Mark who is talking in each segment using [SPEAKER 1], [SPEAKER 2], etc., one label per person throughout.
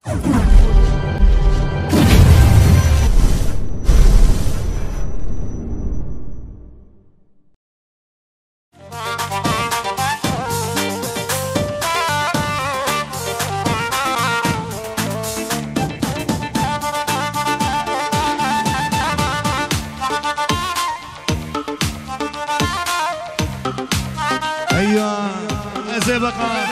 [SPEAKER 1] ايوه زي بقى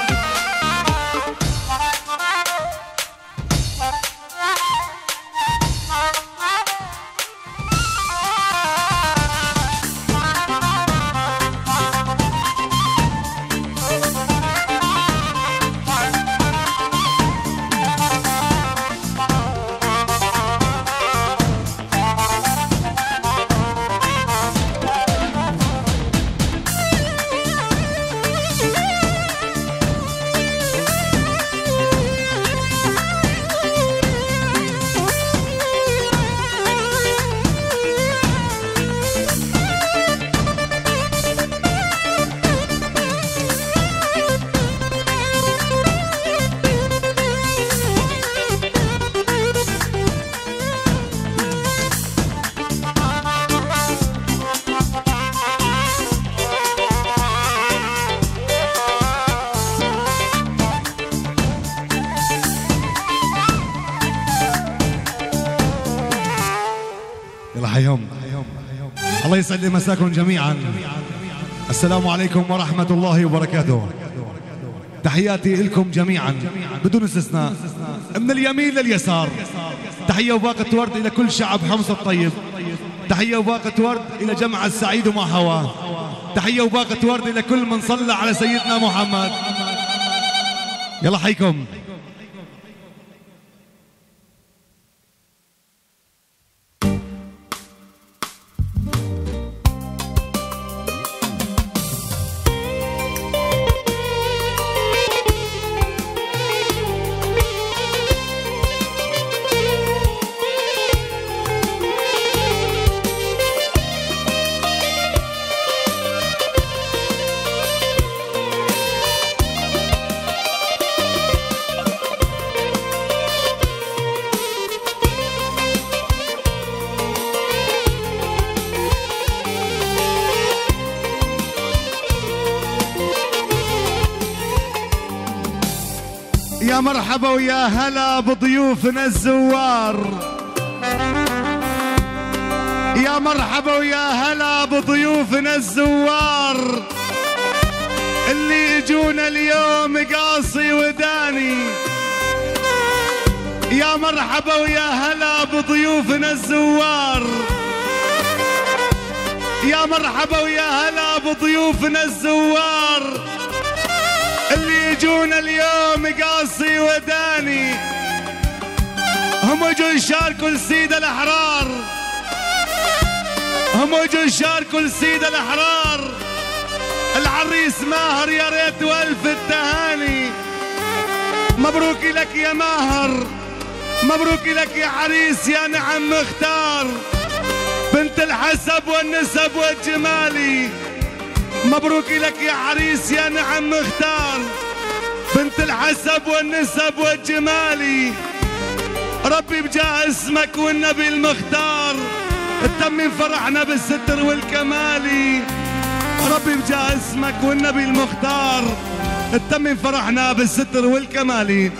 [SPEAKER 1] حيهم. الله يسعد مساكم جميعا. السلام عليكم ورحمة الله وبركاته. تحياتي لكم جميعا بدون استثناء من اليمين لليسار. تحية وباقة ورد إلى كل شعب حمص الطيب. تحية وباقة ورد إلى جمع السعيد وما حواه. تحية وباقة ورد إلى كل من صلى على سيدنا محمد. يلا حيكم. يا مرحبا ويا هلا بضيوفنا الزوار. يا مرحبا ويا هلا بضيوفنا الزوار اللي يجونا اليوم قاصي وداني. يا مرحبا ويا هلا بضيوفنا الزوار. يا مرحبا ويا هلا بضيوفنا الزوار اللي يجونا اليوم قاصي وداني. هم اجوا يشاركوا السيدة الأحرار. هم اجوا يشاركوا السيدة الأحرار. العريس ماهر يا ريت والف التهاني. مبروك لك يا ماهر. مبروك لك يا عريس يا نعم مختار بنت الحسب والنسب والجمالي. مبروك لك يا عريس يا نعم مختار بنت الحسب والنسب والجمالي. ربي بجاه اسمك والنبي المختار تتمم فرحنا بالستر والكمالي. ربي بجاه اسمك والنبي المختار تتمم فرحنا بالستر والكمالي.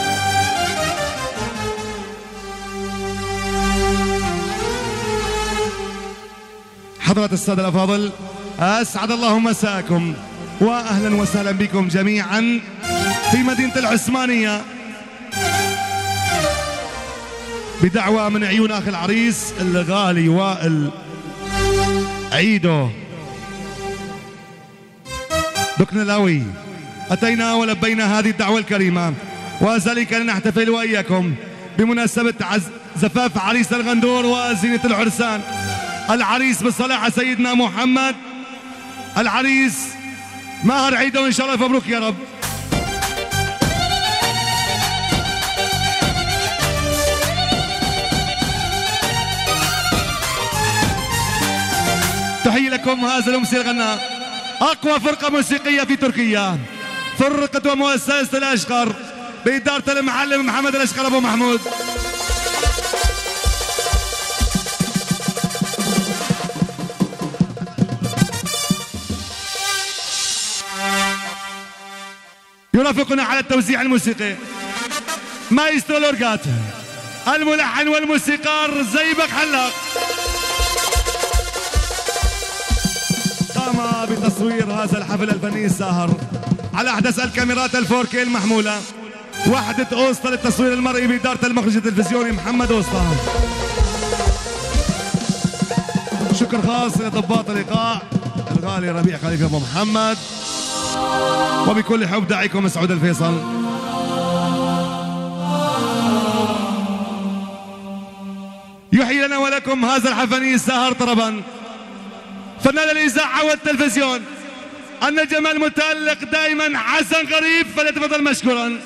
[SPEAKER 1] حضرة السادة الأفاضل، أسعد الله مساكم وأهلا وسهلا بكم جميعا في مدينة العثمانية بدعوة من عيون أخي العريس الغالي وائل عيدو دكنلاوي. أتينا ولبينا هذه الدعوة الكريمة وذلك لنحتفل وإياكم بمناسبة زفاف عريس الغندور وزينة العرسان. العريس بالصلاة على سيدنا محمد العريس ماهر عيدو إن شاء الله. مبروك يا رب. تحية لكم هذا الأمسي الغناء أقوى فرقة موسيقية في تركيا، فرقة ومؤسسة الأشقر بإدارة المعلم محمد الأشقر أبو محمود. يرافقنا على التوزيع الموسيقي مايسترو لورغات، الملحن والموسيقار زيبق حلاق. قام بتصوير هذا الحفل الفني الساهر على أحدث الكاميرات الفوركي المحمولة، وحدة أوسطا للتصوير المرئي بإدارة المخرج التلفزيوني محمد أوسطا. شكر خاص لضباط اللقاء الغالي ربيع خليفة أبو محمد، وبكل حب داعيكم مسعود الفيصل. يحيي لنا ولكم هذا الحفل الساهر طربا فنان الإذاعة والتلفزيون النجم المتألق دائما حسن غريب، فليتفضل مشكورا.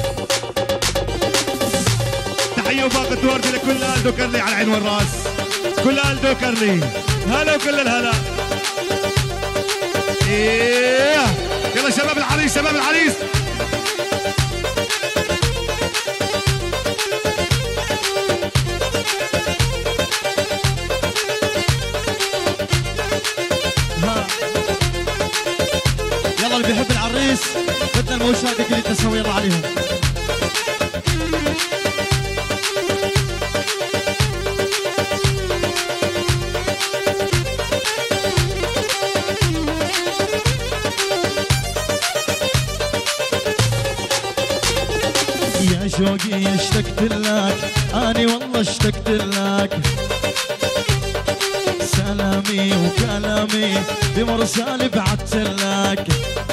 [SPEAKER 1] تحية وباقة ورد لكل آل دوكرلي على العين والراس، كل آل دوكرلي هلا وكل الهلا. إيه يلا شباب العريس، شباب العريس.
[SPEAKER 2] يلا اللي بيحب العريس بدنا المشاهدة كل التسوية يلا عليهم. يا شوقي اشتقت لك، اني والله اشتقت لك، سلامي وكلامي بمرسال بعت لك،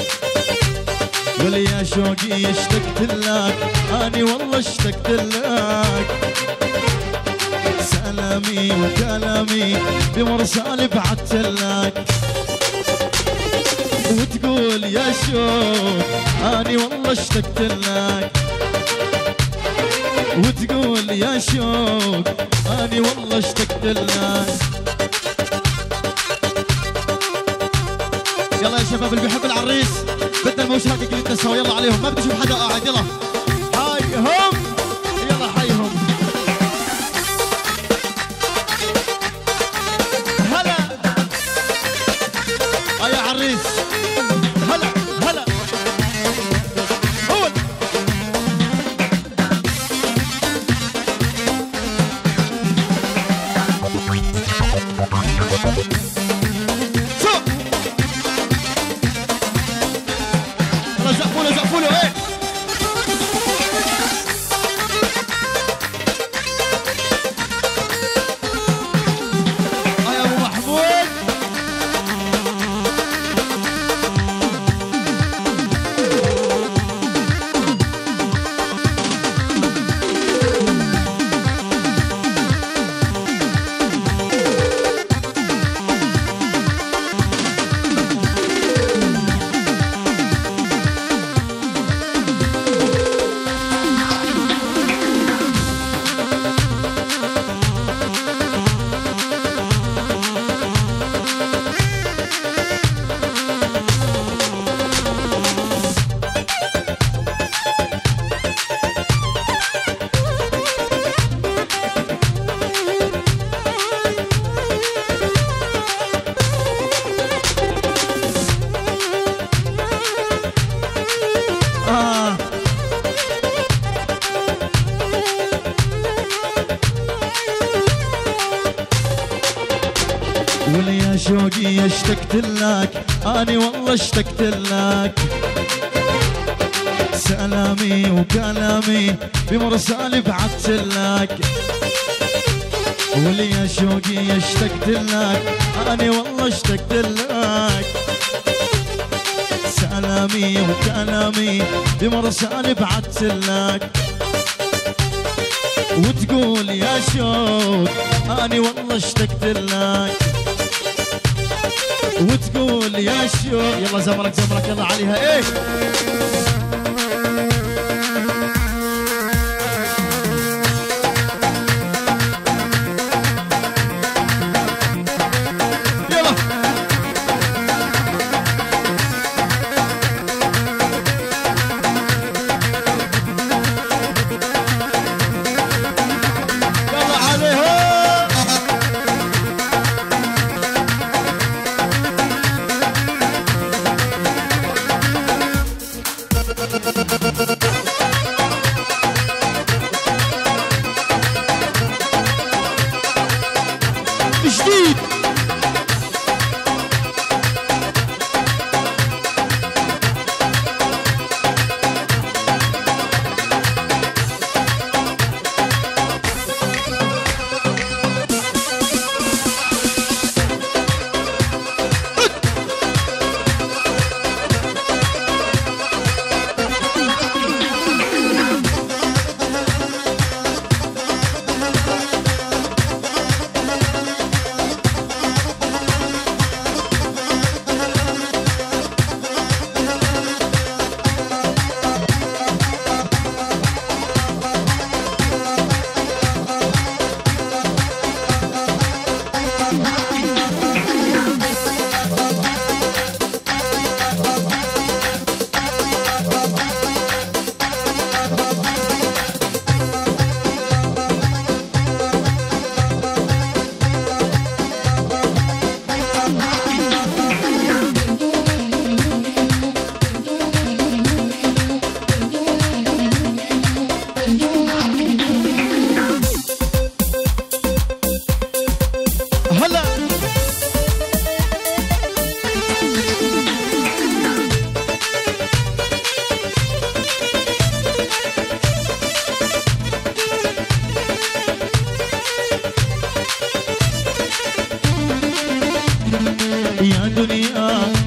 [SPEAKER 2] واليا شوقي اشتقت لك، اني والله اشتقت لك، سلامي وكلامي بمرسال بعت لك، وتقول يا شوق اني والله اشتقت لك، وتقول يا شوق اني والله اشتقت لك. يلا يا شباب اللي بيحب العريس بدنا المشاهدة كل التسوية يلا عليهم، ما بدي اشوف حدا قاعد. يلا حيهم، يلا حيهم. هلا يا عريس، هلا هلا قول. زقفوا له ايه. يا ابو محمود وليا شوقي اشتقت لك، اني والله اشتقت لك، سلامي وكلامي بمرسال بعت لك، وليا شوقي اشتقت لك، اني والله اشتقت لك، سلامي وكلامي بمرسال بعت لك، وتقول يا شوق اني والله اشتقت لك، وتقول يا شوق. يلا زمرك زمرك يلا عليها ايه. يلا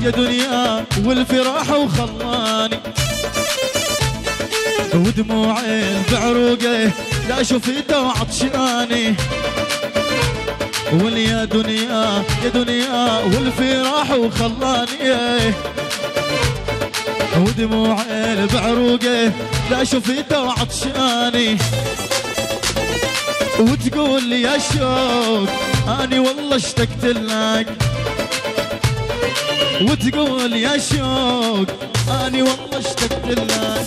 [SPEAKER 2] يا دنيا والفراح وخلاني ودموعي بعروقه لا شفيته وعطشاني واليا دنيا يا دنيا والفراح وخلاني ودموعي بعروقه لا شفيته وعطشاني وتقول لي يا شوق اني والله اشتقت لك وتقول يا شوق اني والله اشتقت لك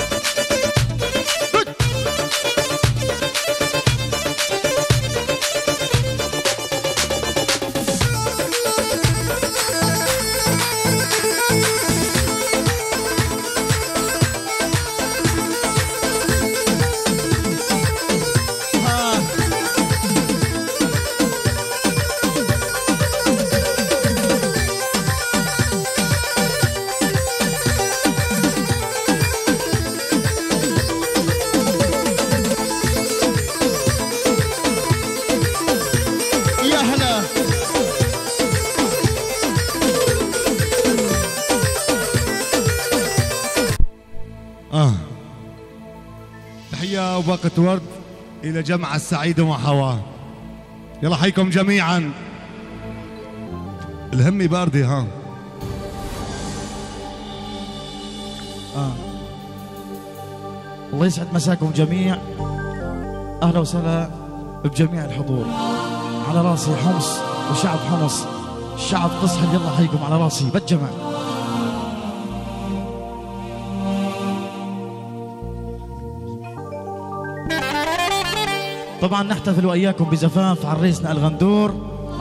[SPEAKER 1] تحية وباقة ورد إلى جمع السعيد وحواه. يلا حيكم جميعا. الهمي باردة ها.
[SPEAKER 2] الله يسعد مساكم جميع. أهلا وسهلا بجميع الحضور. على راسي حمص وشعب حمص، الشعب قصحل، يلا حيكم على راسي بالجمع. طبعا نحتفل وإياكم بزفاف عريسنا الغندور،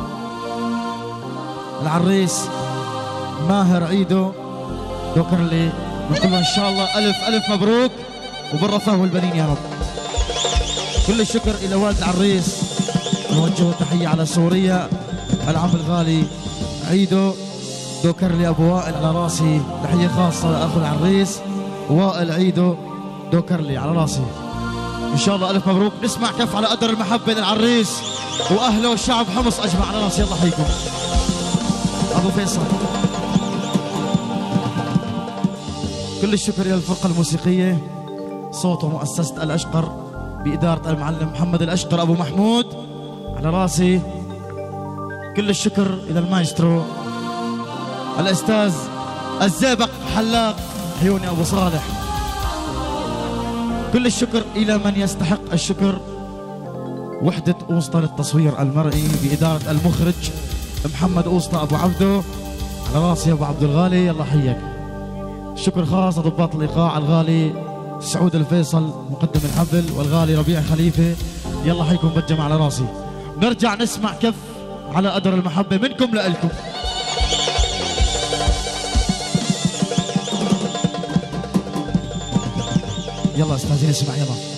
[SPEAKER 2] العريس ماهر عيدو دوكرلي. نقول له إن شاء الله ألف ألف مبروك وبالرفاه والبنين يا رب. كل الشكر إلى والد العريس، نوجه تحية على سوريا العم الغالي عيدو دوكرلي أبو وائل على راسي. تحية خاصة لأخو العريس وائل عيدو دوكرلي على راسي. إن شاء الله ألف مبروك. نسمع كف على قدر المحبة للعريس وأهله والشعب حمص أجمع على راسي. يلا حيكم أبو فيصل. كل الشكر إلى الفرقة الموسيقية صوت ومؤسسة الأشقر بإدارة المعلم محمد الأشقر أبو محمود على راسي. كل الشكر إلى المايسترو الأستاذ الزابق حلاق عيوني أبو صالح. كل الشكر إلى من يستحق الشكر، وحدة أوسطة للتصوير المرئي بإدارة المخرج محمد أوسطة أبو عبدو على راسي أبو عبد الغالي. يلا حيك. شكر خاص لضباط الإيقاع الغالي سعود الفيصل مقدم الحفل والغالي ربيع خليفة. يلا حيكم بالجمع على راسي. نرجع نسمع كف على قدر المحبة منكم لإلكم. يلا استاذين اسمع يلا.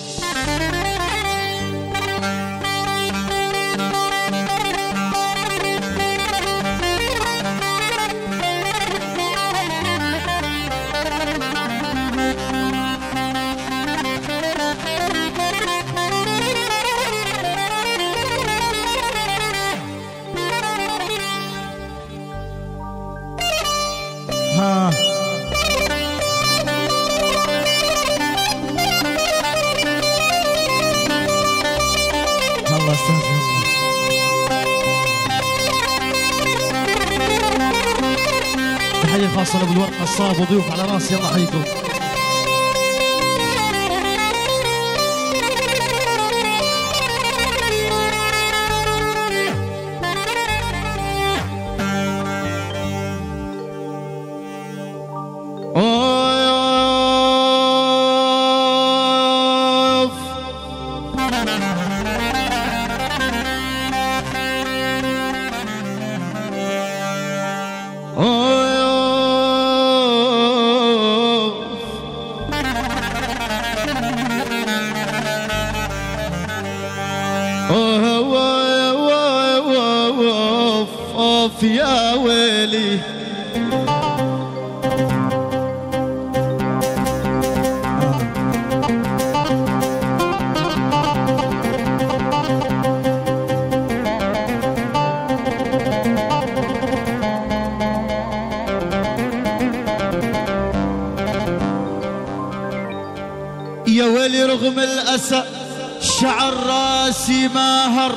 [SPEAKER 2] تحية خاصة لأبو الورد نصاب وضيوف على راسي. يلا حيكم. يا ويلي الأسى شعر راسي ماهر،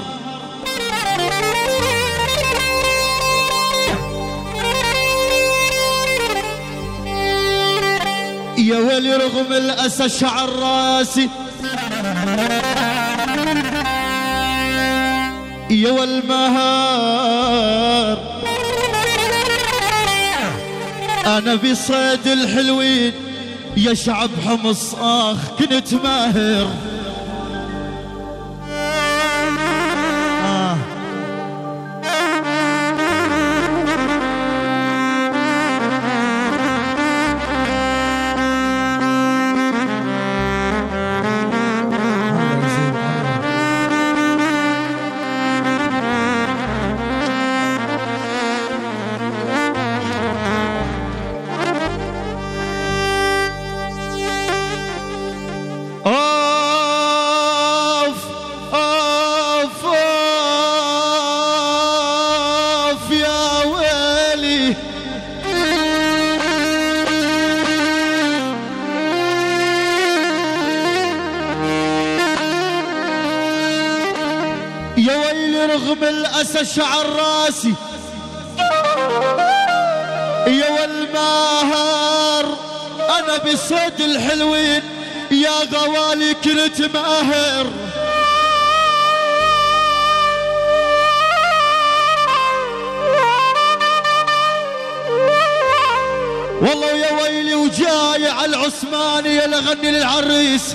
[SPEAKER 2] يا ويلي رغم الأسى شعر راسي، يا والمهار أنا بصيد الحلوين يا شعب حمص كنت ماهر. يا ويلي رغم الأسى شعر راسي، يا والماهر أنا بصيد الحلوين يا غوالي كنت ماهر. والله يا ويلي وجاي على العثمانية لغني للعريس،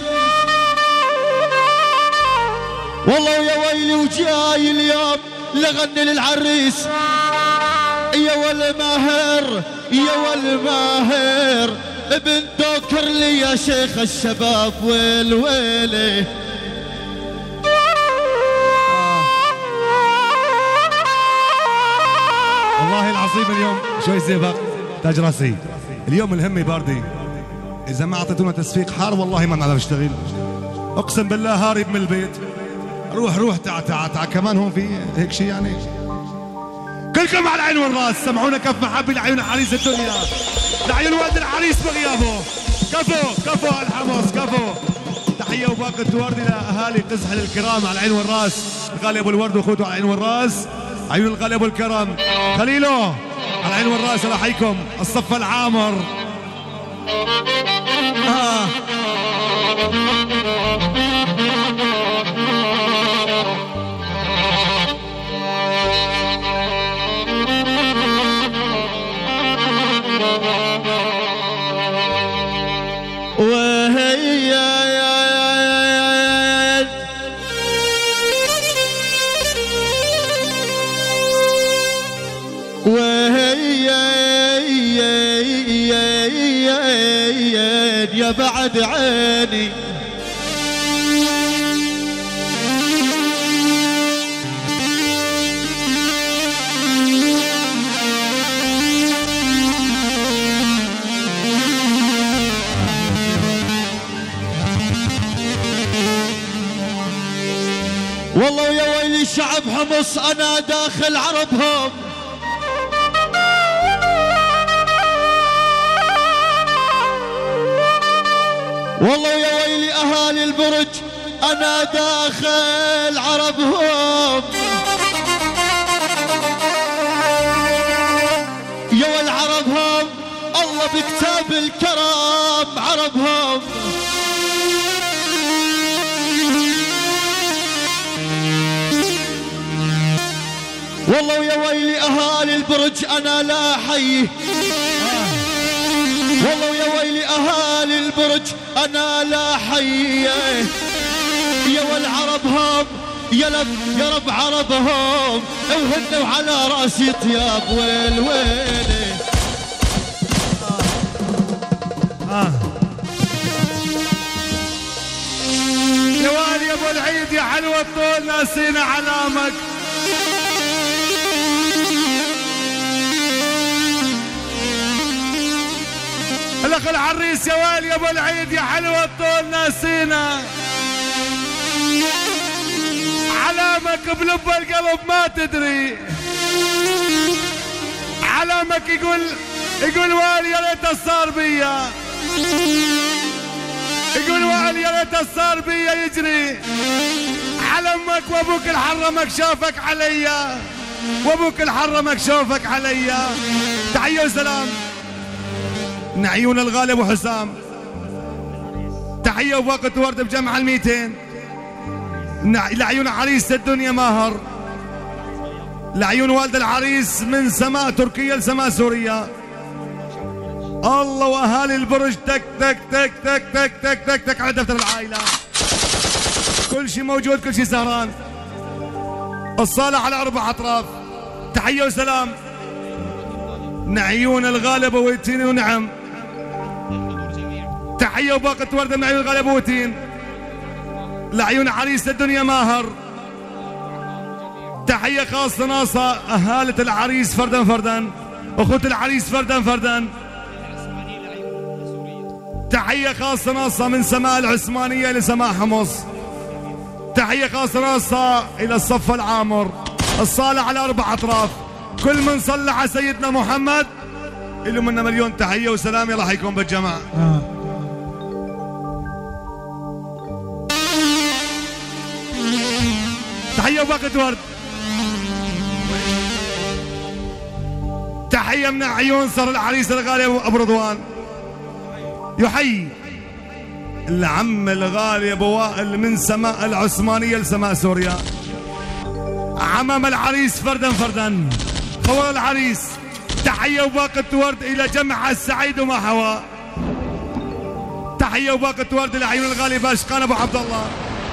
[SPEAKER 2] والله يا ويلي وجاي اليوم لغني للعريس. يا والماهر يا والماهر ابن دوكر لي يا شيخ الشباب ويل ويلي.
[SPEAKER 1] والله العظيم اليوم شوي زيبق تاج راسي، اليوم الهمة باردة، إذا ما أعطيتونا تصفيق حار والله ما نعرف نشتغل، أقسم بالله هارب من البيت. روح تعا كمان هون في هيك شيء يعني. كلكم على العين والراس، سمعونا كف محبة لعيون عريس الدنيا، لعيون ولد العريس بغيابه. كفو الحمص كفو. تحية وباقة وردة لأهالي قزحل الكرام على العين والراس، الغالي أبو الورد وأخوته على العين والراس، عيون الغالي أبو الكرم خليله على العين والراس. الله يحييكم الصف العامر.
[SPEAKER 2] يا بعد عيني والله يا ويلي شعب حمص أنا داخل عربهم، والله يا ويلي أهالي البرج أنا داخل عربهم. يا والعربهم الله بكتاب الكرم عربهم. والله يا ويلي أهالي البرج أنا لا حي، والله يا ويلي أهالي البرج أنا لا حي. يا والعربهم يا رب عربهم وهن على راسي طياب ويل ويلي.
[SPEAKER 1] يا والي يا ابو العيد يا حلوة الطول ناسينا علامك. الاخ العريس يا والي يا ابو العيد يا حلوة الطول ناسينا علامك بلب القلب ما تدري. علامك يقول والي يا ريت صار بيا. يقول وائل يا ريت صار بيا يجري على امك وابوك الحرمك شافك عليا، وابوك الحرمك شوفك عليا. تحية وسلام من عيون الغالي ابو حسام. تحية ووقت ورد بجمع ال200 لعيون عريس الدنيا ماهر، لعيون والد العريس من سماء تركيا لسماء سوريا. الله واهالي البرج تك تك تك تك تك تك تك تك على دفتر العائلة. كل شيء موجود، كل شيء سهران. الصالة على 4 أطراف. تحية وسلام من عيون الغالب ويتين ونعم. تحية وباقة وردة من عيون الغالب ويتين لعيون عريس الدنيا ماهر. تحية خاصة ناصة أهالة العريس فردا فردا، أخوة العريس فردا فردا. تحية خاصة ناصة من سماء العثمانية لسماء حمص. تحية خاصة ناصة إلى الصف العامر. الصالة على 4 أطراف. كل من صلى على سيدنا محمد اللي منا مليون تحية وسلام. يلا حيكون بالجماعة. تحية وباقة ورد. تحية من عيون صر العريس الغالي أبو رضوان. يحيي العم الغالي ابو وائل من سماء العثمانية لسماء سوريا. عمام العريس فردا فردا، خوال العريس. تحية وباقة ورد إلى جمع السعيد وما حوى. تحية وباقة ورد لعيون الغالي باشقان أبو عبد الله.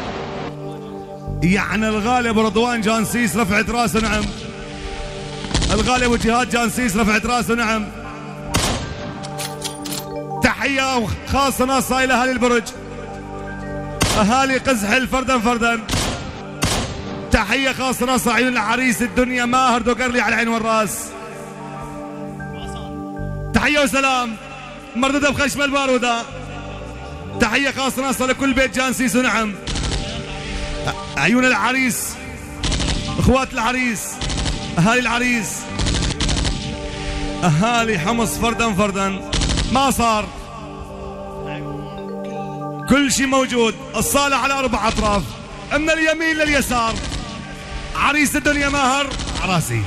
[SPEAKER 1] يعني الغالي أبو رضوان جانسيس رفعت راسه نعم. الغالي أبو جهاد جانسيس رفعت راسه نعم. تحية خاصة ناصة إلى أهالي البرج، أهالي قزحل فردا فردا. تحية خاصة ناصة عيون العريس الدنيا ماهر دوقرلي على العين والراس. تحية وسلام مردودة بخشم البارودة. تحية خاصة ناصة لكل بيت جانسيس ونعم. عيون العريس، اخوات العريس، اهالي العريس، اهالي حمص فردا فردا. ما صار، كل شيء موجود. الصالة على 4 أطراف من اليمين لليسار. عريس الدنيا ماهر عراسي.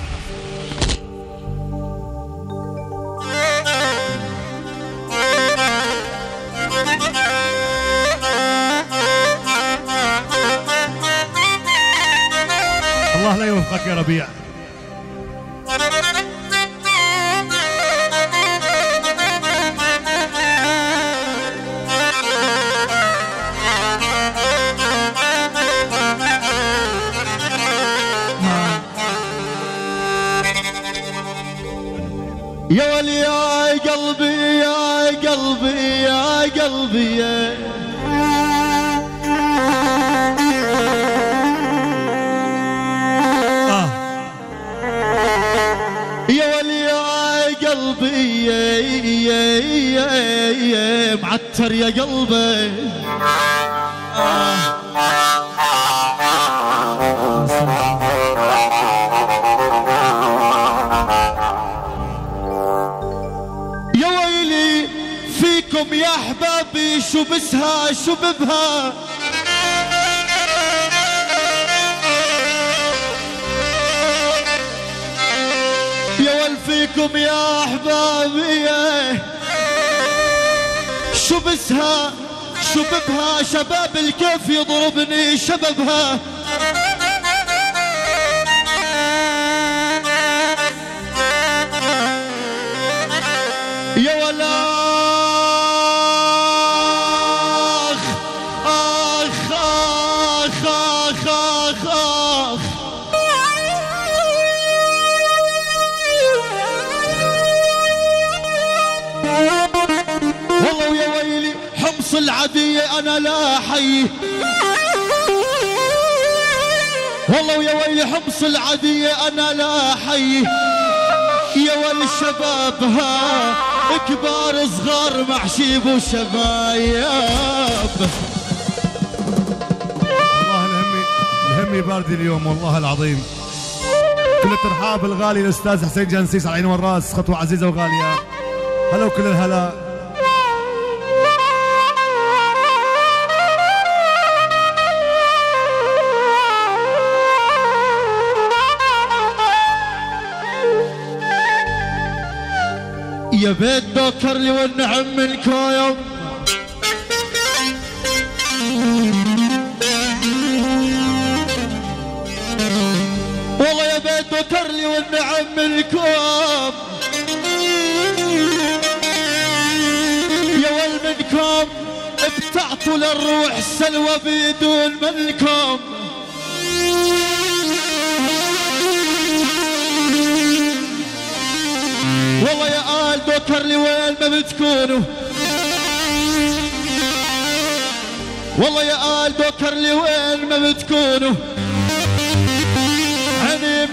[SPEAKER 1] الله لا يوفقك يا ربيع.
[SPEAKER 2] يا ولي يا قلبي يا قلبي يا قلبي يا ولي يا قلبي يا معتر يا قلبي. يا ويلي فيكم يا احبابي شو بسها شو ببها. يا ويل فيكم يا احبابي شو بسها شو ببها. شباب الكيف يضربني شبابها. يا ولا آخ آخ آخ آخ آخ. والله ويا ويلي حمص العدية أنا لا حي. والله ويا ويلي حمص العدية أنا لا حي. يا والشبابها كبار صغار محشيب وشبايب.
[SPEAKER 1] والله الهم باردي اليوم والله العظيم. كل الترحاب الغالي الاستاذ حسين جانسيس على العين والراس، خطوه عزيزه وغاليه. هلا وكل الهلا.
[SPEAKER 2] يا بيت دوكرلي والنعم منكم. والله يا بيت دوكرلي والنعم منكم، يا ول منكم بتعطوا للروح سلوى بدون منكم. والله يا آل دوكرلي وين ما بتكونوا، والله يا آل دوكرلي وين ما بتكونوا، عني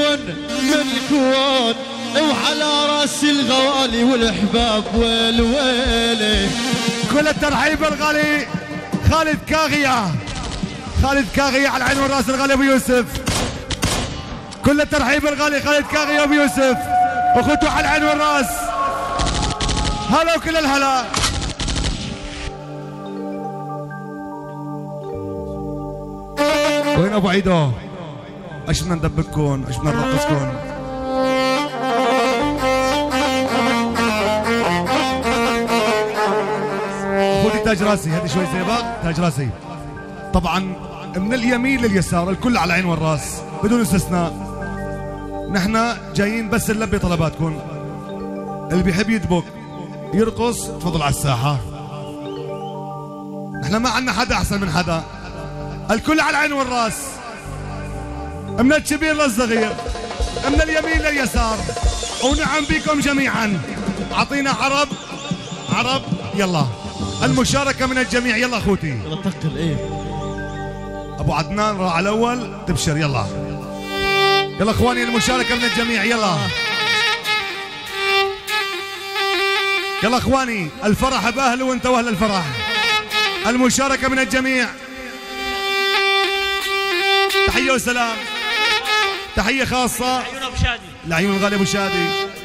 [SPEAKER 2] منكون وعلى راسي الغوالي والحباب والويلي.
[SPEAKER 1] كل الترحيب الغالي خالد كاغية، خالد كاغية على العين والراس الغالي ابو يوسف. كل الترحيب الغالي خالد كاغية ابو يوسف اخوته على العين والراس. هلا وكل الهلا. وين ابو عيدو؟ ايش بدنا ندبككم؟ ايش بدنا نرقصكم؟ خذي تاج راسي، هذه شوي زيبق تاج راسي. طبعا من اليمين لليسار الكل على العين والراس بدون استثناء. نحن جايين بس نلبي طلباتكم. اللي بيحب يدبك يرقص تفضل على الساحة. نحن ما عندنا حدا احسن من حدا، الكل على العين والراس، من الكبير للصغير، من اليمين لليسار. ونعم بكم جميعا. اعطينا عرب عرب. يلا المشاركة من الجميع. يلا اخوتي
[SPEAKER 2] يلا تقل ايه
[SPEAKER 1] ابو عدنان راح على الاول تبشر. يلا يلا اخواني المشاركة من الجميع. يلا يلا اخواني الفرح باهله وانتوا اهل الفرح. المشاركة من الجميع. تحية وسلام. تحية خاصة لعيون الغالي ابو شادي،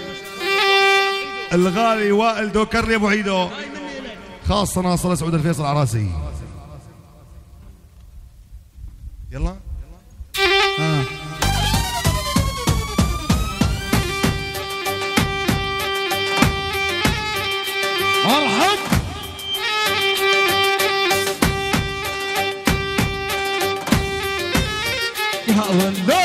[SPEAKER 1] الغالي وائل دوكرلي ابو عيدو، خاصة ناصر سعود الفيصل عراسي. يلا
[SPEAKER 2] مرحب. يا ولد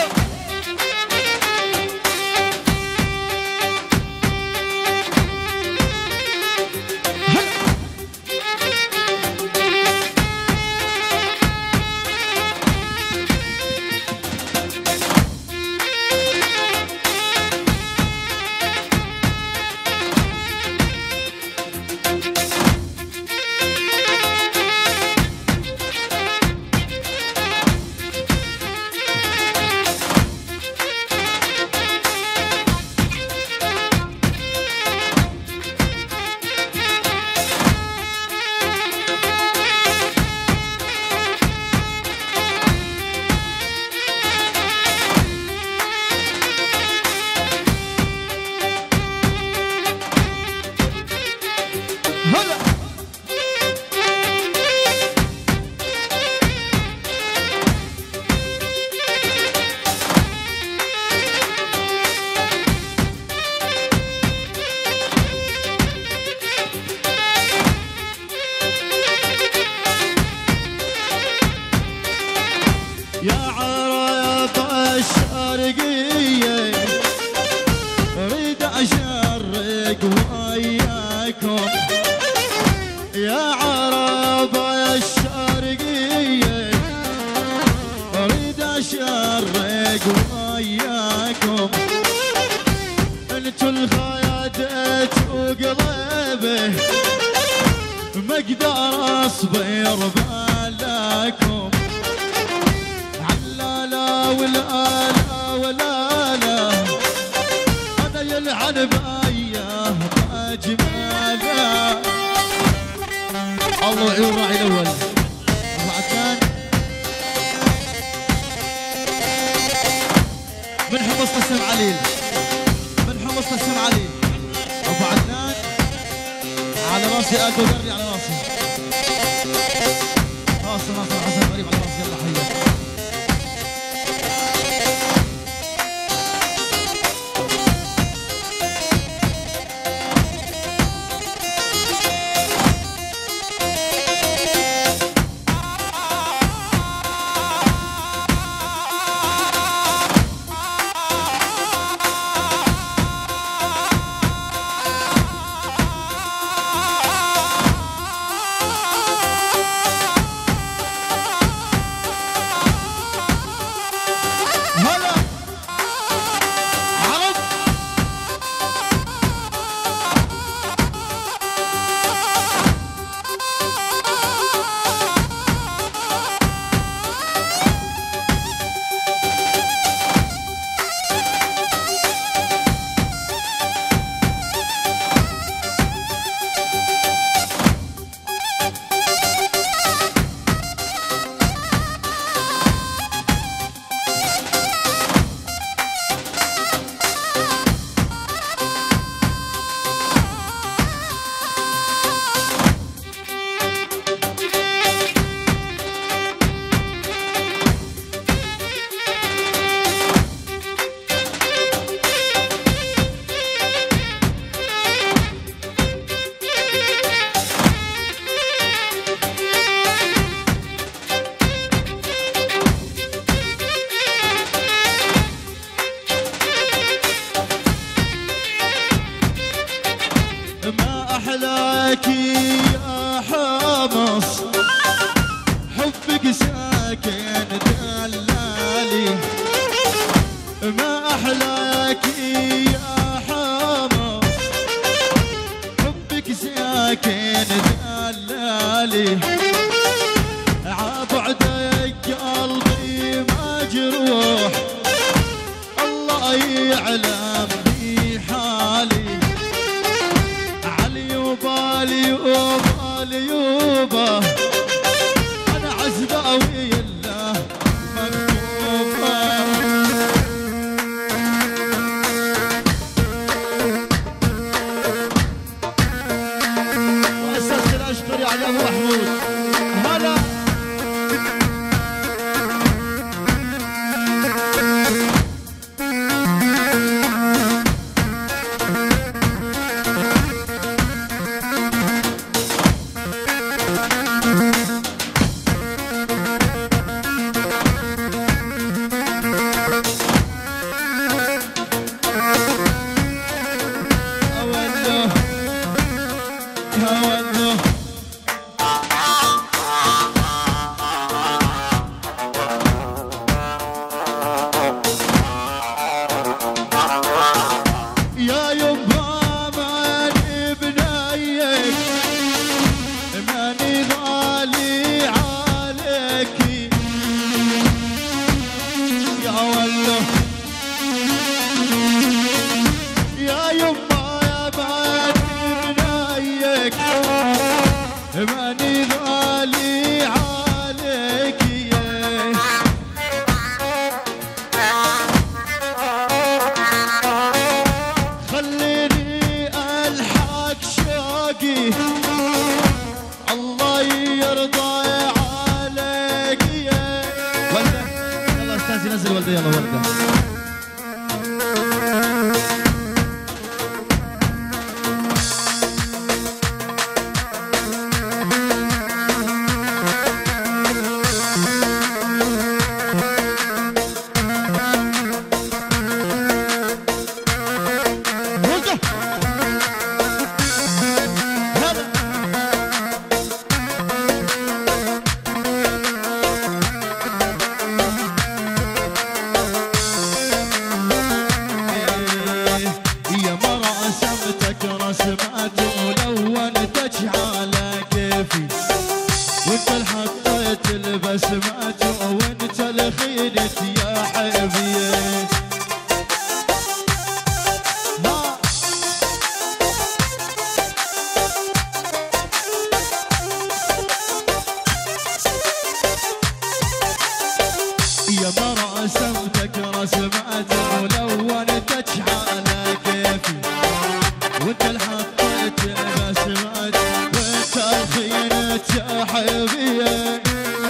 [SPEAKER 2] الله يعين الراعي الاول ابو عدنان من حمص السم عليل، من حمص السم عليل ابو عدنان على راسي آل دوكرلي على راسي ناصر حسن غريب على راسي. يلا حياك. يعلم بحالي عليوبا اليوبا اليوبا انا عزباوي الله مكتوبه. واساس الاشقر يا علي ابو محمود هلا ماني غالي عليك خليني الحق شوقي الله يرضى عليك ولده يلا استاذ نزل ولده يلا ولده رسمت ولونتك على كيفي وانت اللي حطيت البسمات وانت اللي خينت يا حبيبي يا ما رسمتك رسمت ولونتك على كيفي وانت اللي حطيت البسمات وانت الخينت يا حبيبي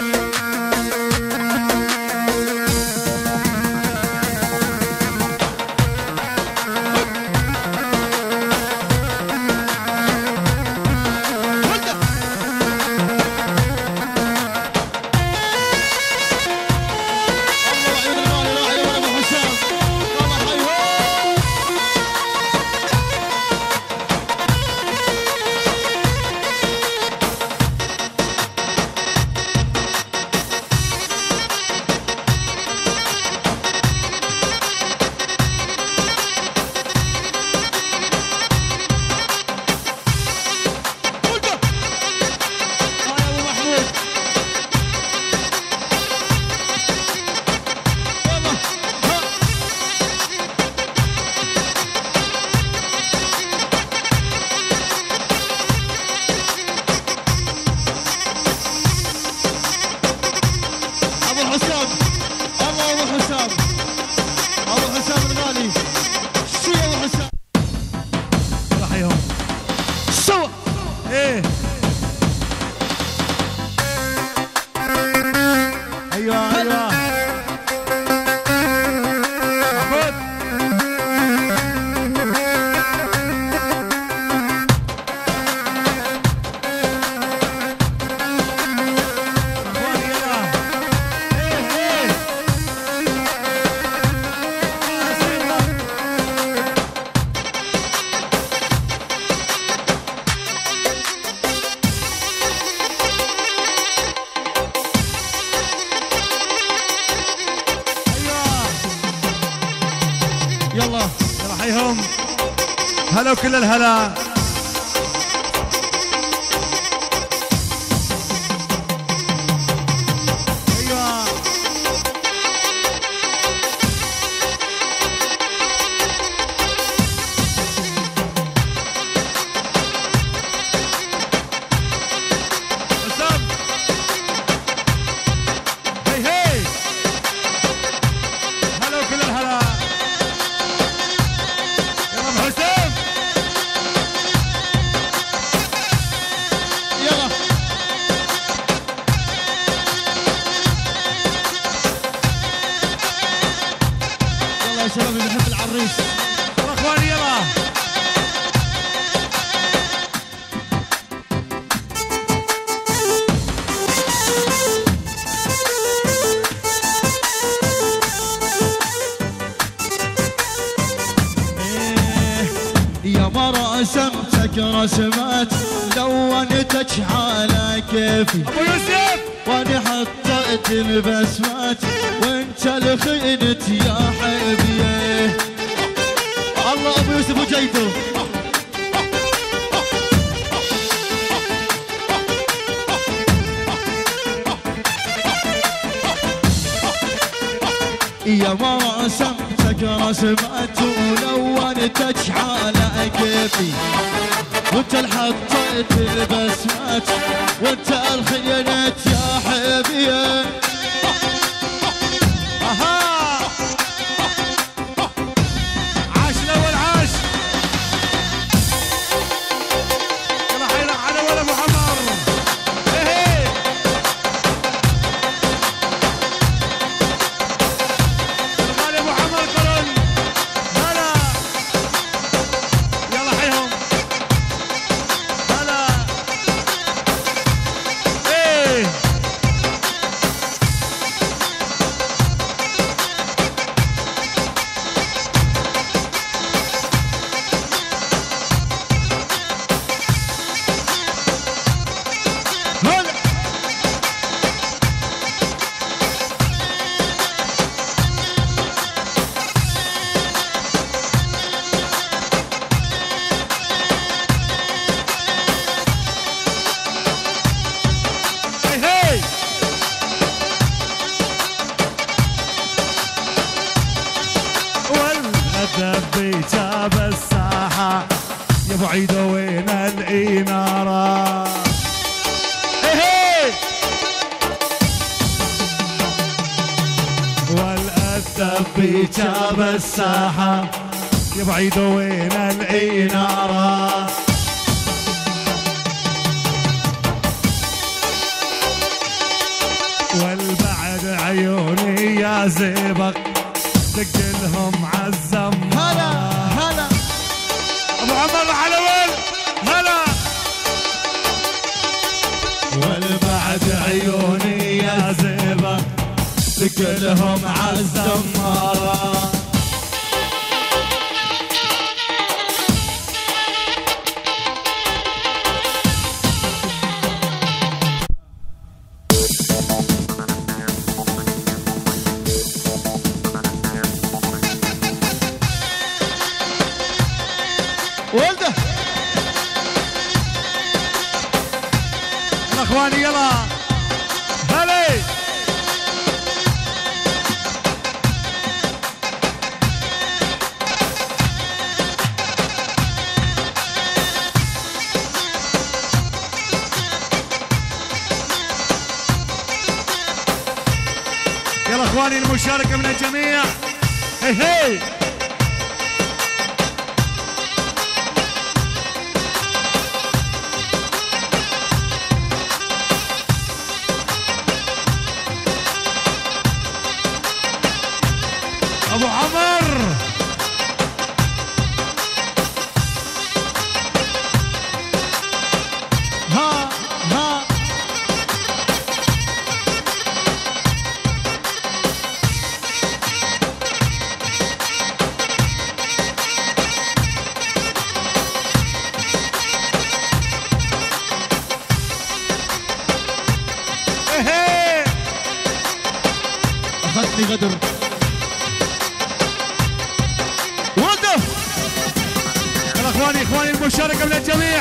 [SPEAKER 2] يلا
[SPEAKER 1] يلا حيهم هلا وكل الهلا
[SPEAKER 2] الشباب اللي بيحب العريس
[SPEAKER 1] يلا اخواني يلا.
[SPEAKER 2] يا ما رسمتك رسمات لونتك على كيفي
[SPEAKER 1] ابو يوسف
[SPEAKER 2] وانا حطيت البسمات وانت الخينت يا حبيبي. الله ابو يوسف وجيته. يا ما رسمتك رسمات ولونتك على كيفي وانت اللي حطيت البسمات وانت الخينت يا حبيبي.
[SPEAKER 1] اها عاش الاول عاش. يلا حيلا على ولا ابو عمر. ايه الغالي ابو عمر قرن. هلا يلا حيهم. هلا ايه هلا هي والأدب بيجاب الساحة يا ابو عيدو وين الإنارة. هي والأدب بيجاب الساحة يا ابو عيدو وين الإنارة. والبعد عيوني يا زيبق دقلهم عالزمار.
[SPEAKER 2] هلا هلا
[SPEAKER 1] ابو عمر على وين. هلا والبعد عيوني يا زيبق دقلهم عالزمار.
[SPEAKER 2] ولده
[SPEAKER 1] يلا اخواني يلا. هلا يلا اخواني المشاركة من الجميع. هي هي ابو عمر.
[SPEAKER 2] ها ها
[SPEAKER 1] ايه
[SPEAKER 2] اخذتني غدر.
[SPEAKER 1] ولده يلا اخواني المشاركة من الجميع.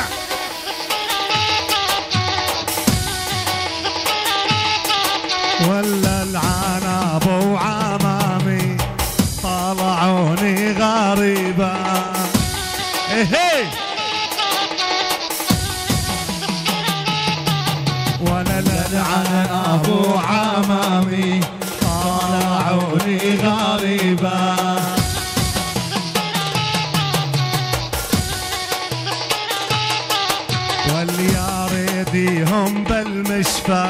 [SPEAKER 1] ولا العنب وعمامي طلعوني غريبة. ايه ولا العنب وعمامي طلعوني غريبة. والياريديهم بالمشفى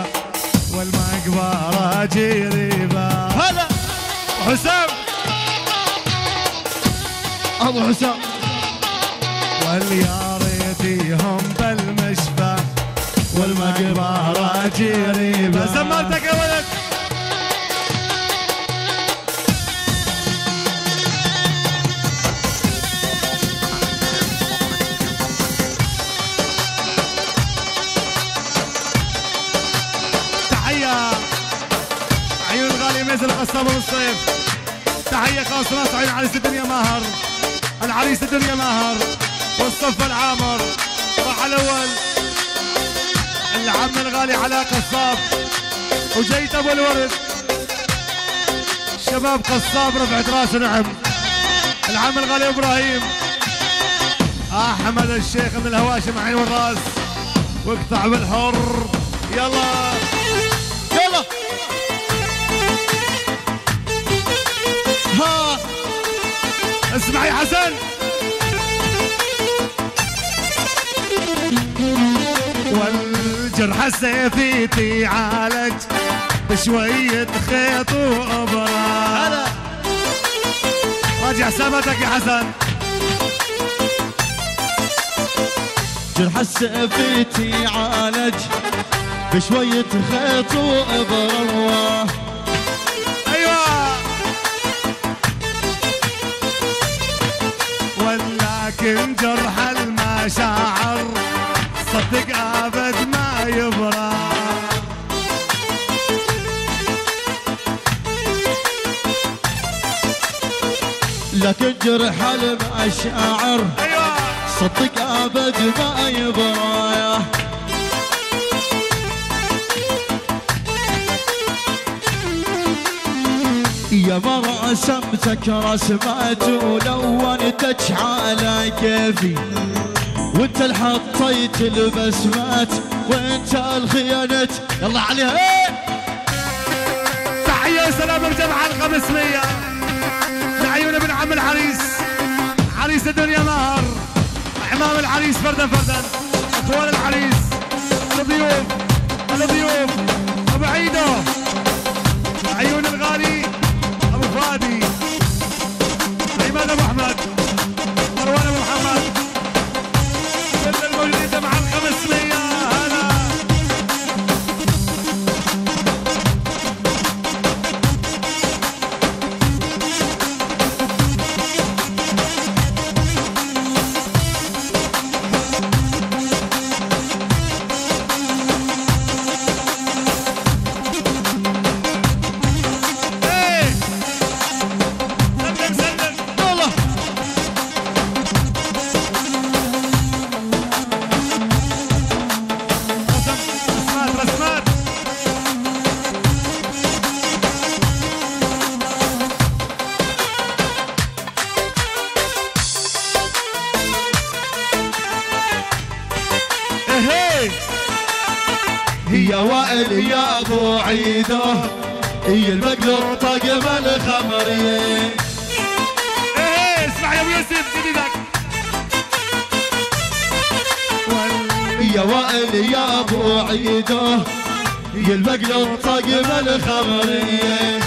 [SPEAKER 1] والمقبرة جريبة.
[SPEAKER 2] هلا
[SPEAKER 1] حسام
[SPEAKER 2] ابو حسام
[SPEAKER 1] واليا ريتيهم بالمشفى والمقبره قريبه. زمرتك يا ولد. تحيه عيون الغالي ميزن القصاب بالصيف. تحيه خاصه ناس عيون عريس الدنيا ماهر، العريس الدنيا ماهر والصف العامر. راح الاول العم الغالي علاء قصاب وجيت ابو الورد. شباب قصاب رفعت راس نعم. العم الغالي ابراهيم احمد الشيخ من الهواشم عين والراس واقطع بالحر. يلا
[SPEAKER 2] يلا ها
[SPEAKER 1] اسمع يا حسن. والجرح السيفي تعالج بشوية خيط وإبرة. راجع سمتك يا حسن.
[SPEAKER 2] جرح السيفي تعالج بشوية خيط وإبرة.
[SPEAKER 1] أيوة ولكن جرح المشاعر صدق أبد ما يبرى.
[SPEAKER 2] لكن جرح المشاعر
[SPEAKER 1] أيوة
[SPEAKER 2] صدق أبد ما يبرى. يا ما رسمتك رسمات ولونتك على كيفي، وانت اللي حطيت البسمات وانت الخيانة. يلا عليها
[SPEAKER 1] تحية وسلام الجمعة ال500 لعيون ابن عم العريس، عريس الدنيا ماهر، عمام العريس فردا فردا، اخوان العريس، الضيوف الضيوف ابو عيدو، عيون الغالي ابو فادي، عماد ابو احمد، مروان ابو محمد، كل الموجودين مع ال500. هلا
[SPEAKER 2] يا وائل يا ابو عيده، هي المقلوب طقم الخمريه.
[SPEAKER 1] ايه اسمع يا ابو يوسف جديدك.
[SPEAKER 2] يا وائل يا ابو عيده، هي المقلوب طقم الخمريه.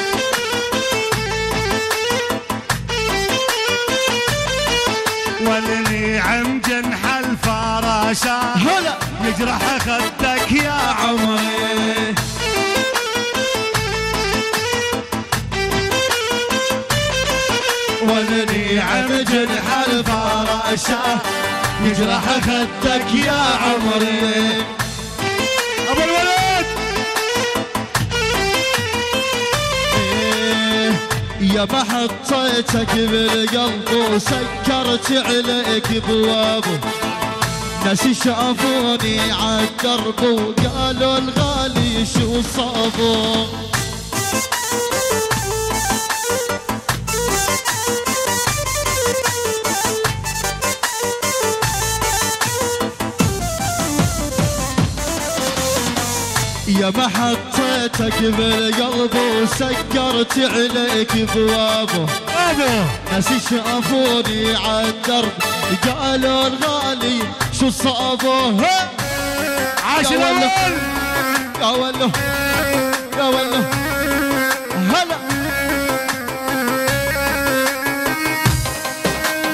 [SPEAKER 1] واللي عم جنح الفراشة
[SPEAKER 2] هلا
[SPEAKER 1] يجرح خدك يا عمري.
[SPEAKER 2] واللي عم جنح الفراشة يجرح خدك يا عمري.
[SPEAKER 1] ابو الولد
[SPEAKER 2] يا ما حطيتك بالقلب وسكرت عليك بوابه، ناس شافوني عالدرب وقالوا الغالي شو صابه. يا ما حطيتك بالقلب وسكرت عليك بوابه، ناس شافوني عالدرب قالوا الغالي شو صابه.
[SPEAKER 1] عاش الاول
[SPEAKER 2] يا ولو يا ولو هلا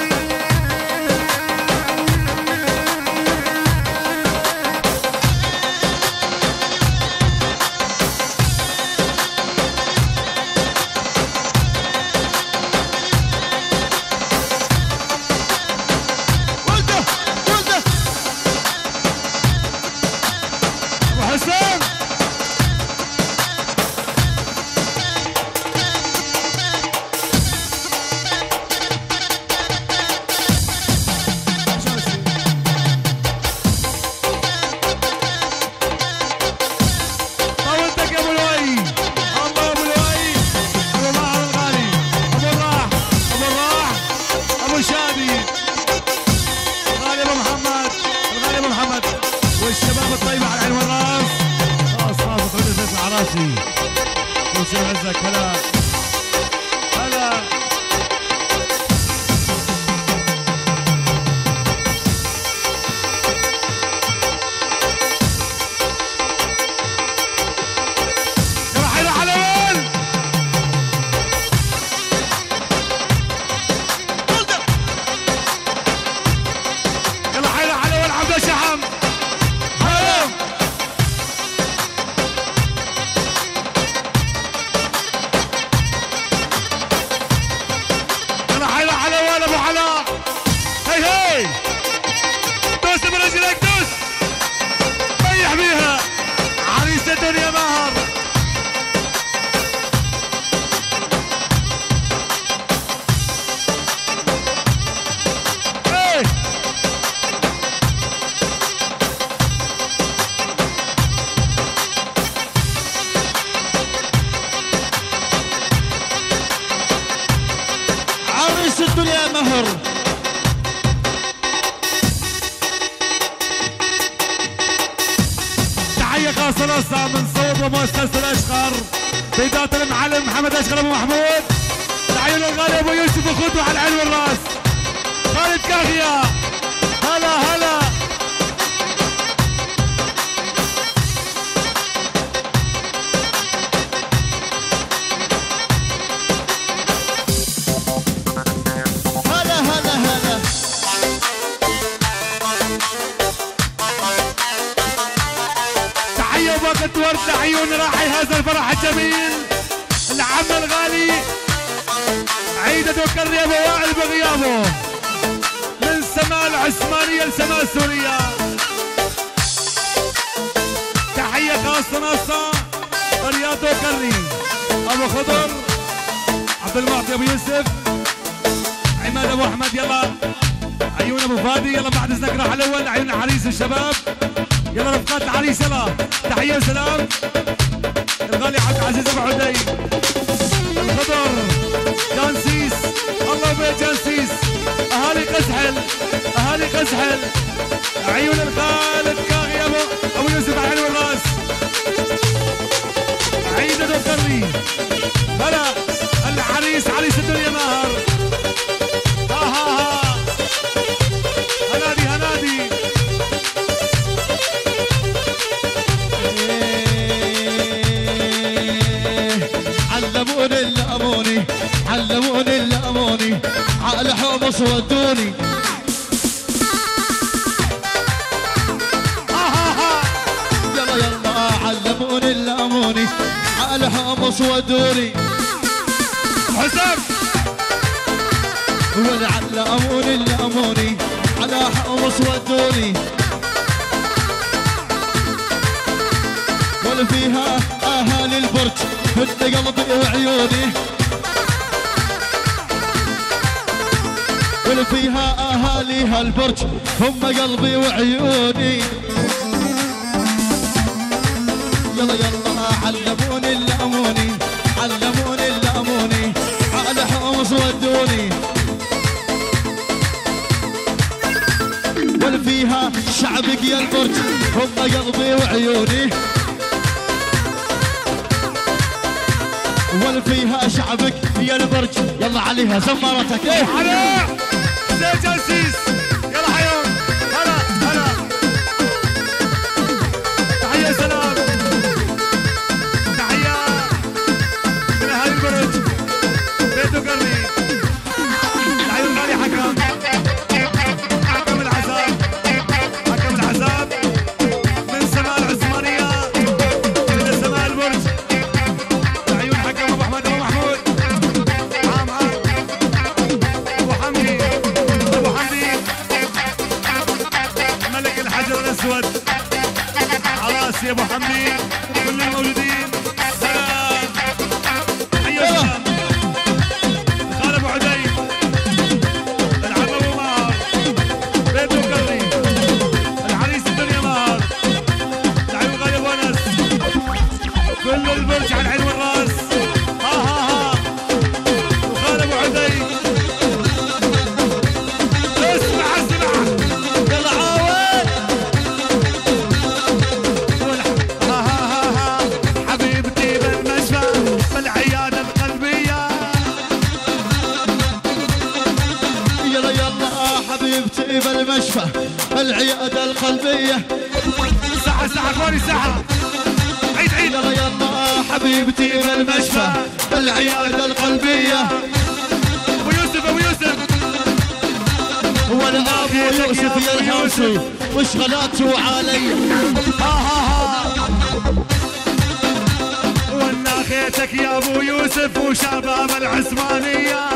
[SPEAKER 1] هلا هلا يلا حيلا حلوان يلا حيلا حلوان عبد الشحم حلو يلا حيلا حلوان ابو حلا هي هي دوس برجلك دوس ريح بيها عريس الدنيا ماهر ايه
[SPEAKER 2] عريس الدنيا مهر.
[SPEAKER 1] تحية خاصة لسه من صوب ومؤسسة الأشقر بإدارة المعلم محمد أشقر أبو محمود. تحية للغالي أبو يوسف أخوته على العين والراس. خالد كاغيا هلا هلا
[SPEAKER 2] هلا هلا هلا.
[SPEAKER 1] تحية وباقة ورد لعيون راحي هذا الفرح الجميل العم الغالي عيدة وكري أبو وائل بغيابه من سماء العثمانية لسماء سوريا. تحية خاصة ناصة رياض وكري أبو خضر عبد المعطي أبو يوسف عماد أبو أحمد. يلا عيون أبو فادي يلا بعد إذنك راح الأول عيون عريس الشباب. يلا رفقات العريس يلا تحية وسلام الغالي عبد العزيز أبو حدي الخضر جانسيس الله بيت جانسيس أهالي قزحل أهالي قزحل عيون الخالد كاغي أبو يوسف على العين والراس عيدة وكري هلا العريس عريس الدنيا ماهر ها ها ها هنادي هنادي
[SPEAKER 2] علموني اللاموني علموني اللاموني على حمص ودوني. يلا يلا علموني اللاموني على حمص ودوني.
[SPEAKER 1] حسام
[SPEAKER 2] والعلموني اللاموني على حمص ودوني. ولا فيها اهالي البرج هن قلبي وعيوني. ولا فيها اهالي هالبرج هم قلبي وعيوني. يلا يلا علموني اللاموني علموني اللاموني على حمص ودوني. ولا فيها شعبك يا البرج هم قلبي وعيوني. ولا فيها شعبك يا البرج يلا عليها زمارتك. ايه
[SPEAKER 1] هلا زي جانسيس يلا حيون هلا هلا تحية سلام تحية من أهالي البرج بيت وكري العيون غالي حكم حكم العذاب حكم العذاب من سماء العثمانية إلى سماء البرج العيون حكم أبو أحمد أبو محمود عام عام أبو حمدي
[SPEAKER 2] المشفى العيادة القلبية.
[SPEAKER 1] ساحة ساحة كوني ساحة عيد عيد.
[SPEAKER 2] يلا يلا حبيبتي بالمشفى العيادة القلبية.
[SPEAKER 1] ابو يوسف ابو يوسف
[SPEAKER 2] وانا ابو يوسف يا الحوسي وش غلطتوا علي.
[SPEAKER 1] وناخيتك يا ابو يوسف وشباب العثمانية.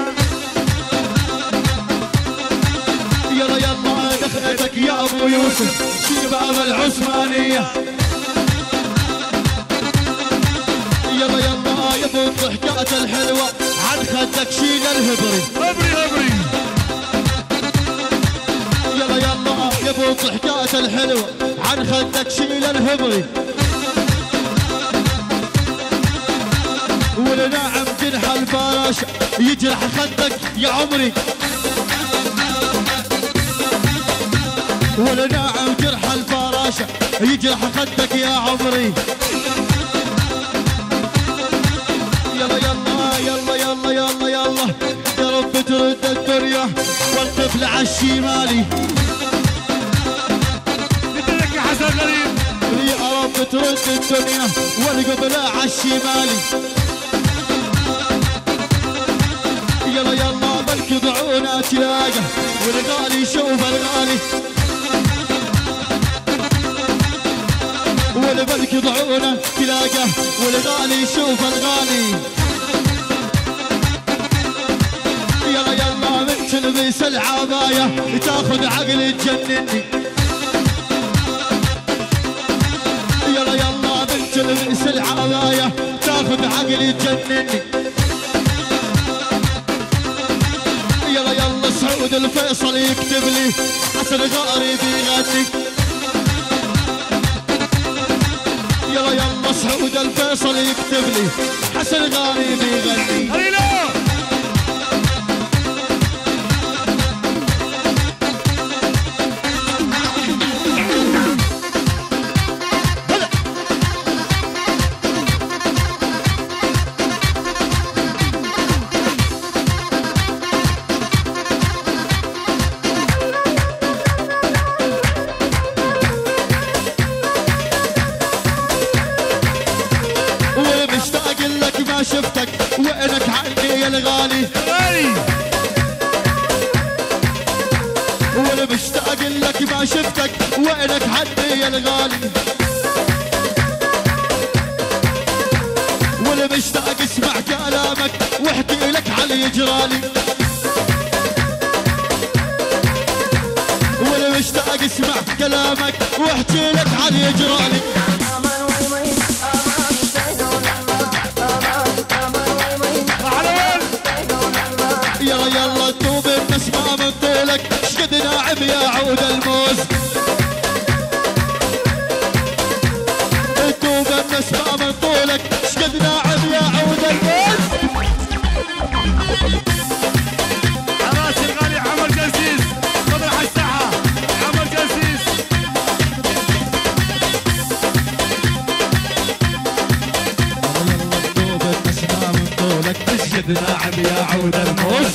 [SPEAKER 2] يلا يلا دخلتك يا ابو يوسف شباب العثمانية. يلا يلا يا ابو الضحكات الحلوة عن خدك شيل الهبري.
[SPEAKER 1] هبري هبري.
[SPEAKER 2] يلا يلا يا ابو الضحكات الحلوة عن خدك شيل الهبري. ولنعم جنح الفراشة يجرح خدك يا عمري. ولنعم جرح الفراشة يجرح خدك يا عمري. يلا يلا يلا يلا يلا يلا يا رب ترد الدنيا والطفل عالشمالي.
[SPEAKER 1] مثلك يا حسن غريب.
[SPEAKER 2] يا رب ترد الدنيا والقبل عالشمالي. يلا يلا بلكي ضعونا تلاقى والغالي شوف الغالي. والبلك ضعونا تلاقى والغالي شوف الغالي. يلا يلا من تلبس العباية تاخذ عقل تجنني. يلا يلا من تلبس العباية تاخذ عقل تجنني. يلا يلا سعود الفيصل يكتب لي حسن غاري بيغني. يلا يلا سعود الفيصل يكتب لي حسن غاري بيغني.
[SPEAKER 1] هليلو.
[SPEAKER 2] شفتك وإنك عني يا الغالي. وانا مشتاق لك ما شفتك وإنك عني يا الغالي. وانا مشتاق اسمع كلامك واحكي لك عن يجرالي. وانا مشتاق اسمع كلامك واحكي لك عن يجرالي. يلا يلا توب النسمة من طولك شقد ناعم يا عود الموز. توب النسمة من طولك شقد ناعم يا عود الموز.
[SPEAKER 1] عراس الغالي عمر جرسيس فضل على الساحة. عمر جرسيس.
[SPEAKER 2] يلا توب النسمة من طولك شقد ناعم يا عود الموز.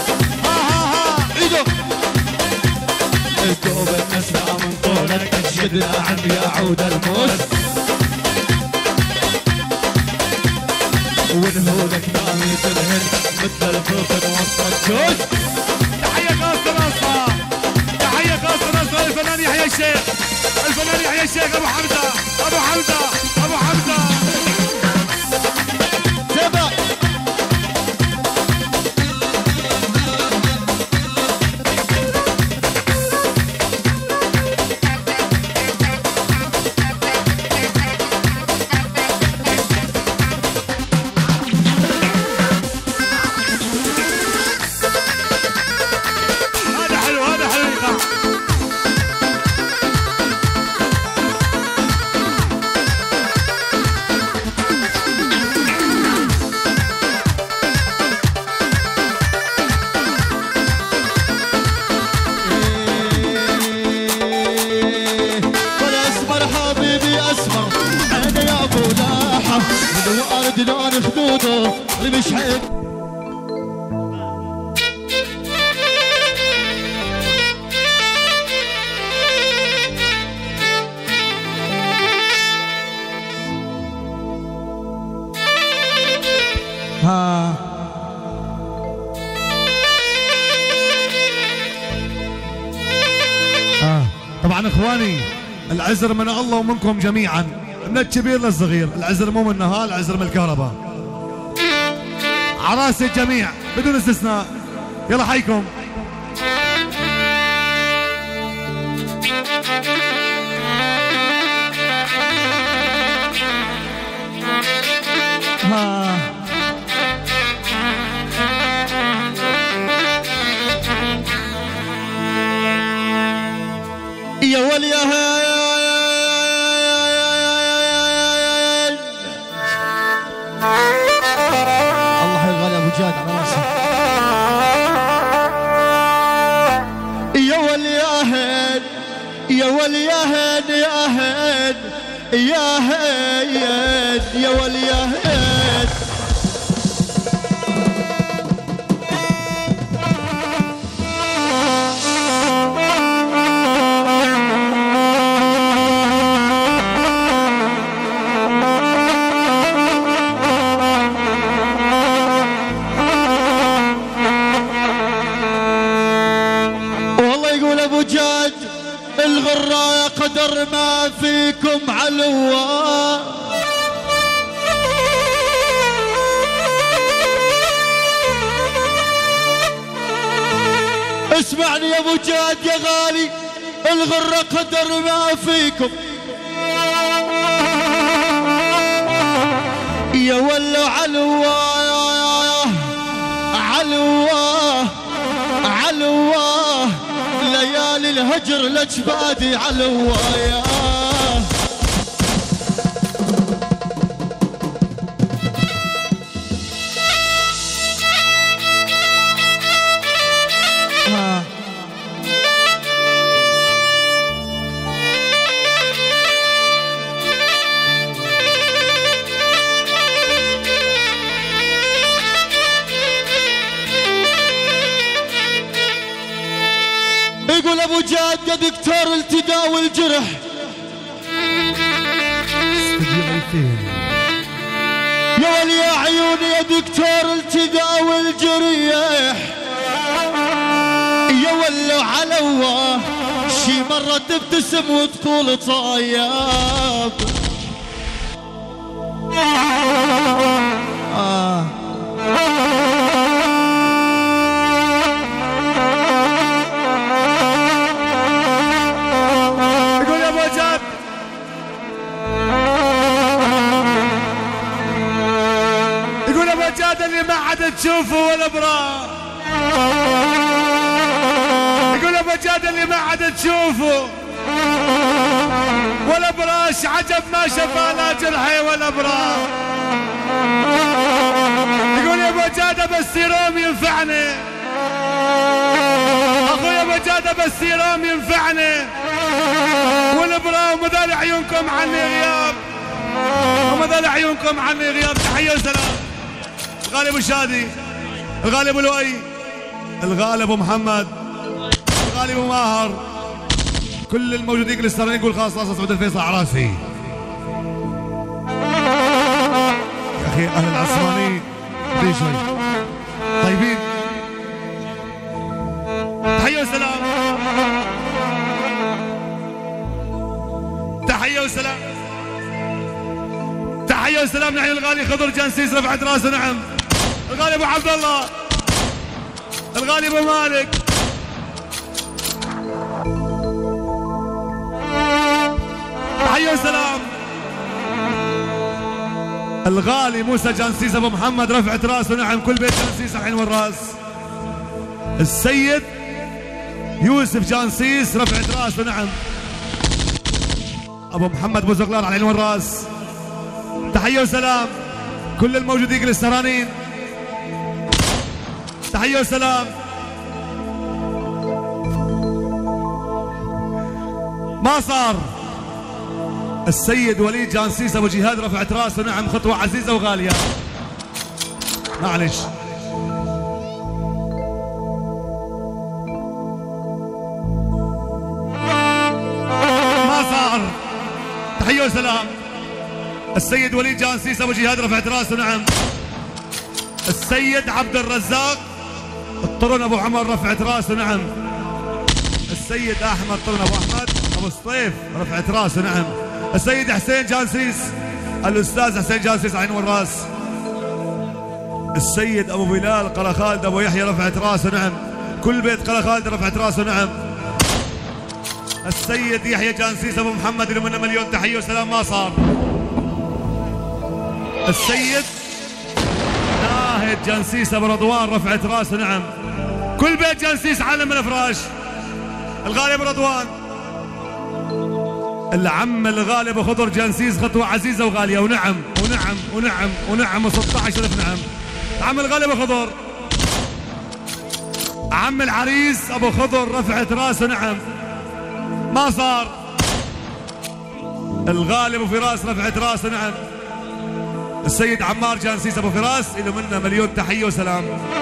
[SPEAKER 2] التوب النسمة من طولك شقد ناعم يا عود الموز. ونهودك نامي تلهن مثل الفلفل وسط الجوز.
[SPEAKER 1] تحية خاصة ناصرة. تحية خاصة ناصرة الفنان يحيى الشيخ. الفنان يحيى الشيخ ابو حمزة. ابو حمزة. ابو حمزة.
[SPEAKER 2] تبا
[SPEAKER 1] هذا حلو هذا حلو يقع.
[SPEAKER 2] والاسمر حبيبي اسمر انا يا ابو لاحه من وارد لون خدوده اللي مش حب.
[SPEAKER 1] طبعا اخواني العذر من الله ومنكم جميعا، من الكبير للصغير، العذر مو من نهال، العذر من الكهرباء. عراس الجميع بدون استثناء، يلا حيكم.
[SPEAKER 2] يا وليا الله يغالي ابو جاد على راسي. يا وليا يا وليا يا هين يا هين يا وليا الغرة قدر ما فيكم علوة. اسمعني يا ابو جاد يا غالي، الغرة قدر ما فيكم يا ولا علوة علوة علوة، ليالي الهجر لجبادي علوايا. يقول ابو جاد يا دكتور التقاء والجرح، يا ولي يا عيوني يا دكتور التقاء والجريح، يا ولو علوه شي مرة تبتسم وتقول طيب.
[SPEAKER 1] اللي ما عاد تشوفه ولا برا، يقول ابو جاد اللي ما عاد تشوفه ولا براش، عجب ما شفا لا جرحي ولا برا. يقول يا ابو جاد بس سيروم ينفعني، اخوي ابو جاد بس سيروم ينفعني، والبرا ومذال عيونكم عني غياب، ومذال عيونكم عني غياب. تحيه وسلام. الغالي ابو شادي، الغالي ابو لؤي، الغالي ابو محمد، الغالي ابو ماهر، كل الموجودين الاسطوريين يقول خاص راسه سعود الفيصل عراسي. يا اخي اهل العصراني بدي شوي طيبين. تحيه وسلام، تحيه وسلام، تحيه وسلام. نحن الغالي خضر جنسيس رفعت راسه. نعم الغالي ابو عبد الله، الغالي ابو مالك، تحيه وسلام. الغالي موسى جنسيس ابو محمد رفعت راسه. نعم كل بيت جنسيس الحين والراس. السيد يوسف جنسيس رفعت راسه. نعم ابو محمد بوزغلان على العين والراس. تحيه وسلام كل الموجودين السهرانين. تحيه وسلام. ما صار. السيد وليد جانسيس ابو جهاد رفعت راسه. نعم خطوه عزيزه وغاليه. معلش ما صار. تحيه وسلام. السيد وليد جانسيس ابو جهاد رفعت راسه. نعم السيد عبد الرزاق الطرن ابو عمر رفعت راسه. نعم السيد احمد طرن ابو احمد ابو ابو الصيف رفعت راسه نعم. السيد حسين جانسيس، الاستاذ حسين جانسيس عين والراس. السيد ابو بلال قرى خالد ابو يحيى رفعت راسه نعم. كل بيت قرى خالد رفعت راسه نعم. السيد يحيى جانسيس ابو محمد اللي منه مليون تحيه وسلام ما صار. السيد ناهد جانسيس ابو رضوان رفعت راسه نعم. كل بيت جانسيس عالم من الافراش. الغالي ابو رضوان، العم الغالي ابو خضر جانسيس خطوه عزيزه وغاليه ونعم ونعم ونعم ونعم و16000 نعم. عم الغالي ابو خضر. عم العريس ابو خضر رفعت راسه نعم ما صار. الغالي ابو فراس رفعت راسه نعم. السيد عمار جانسيس ابو فراس اللي منه مليون تحيه وسلام.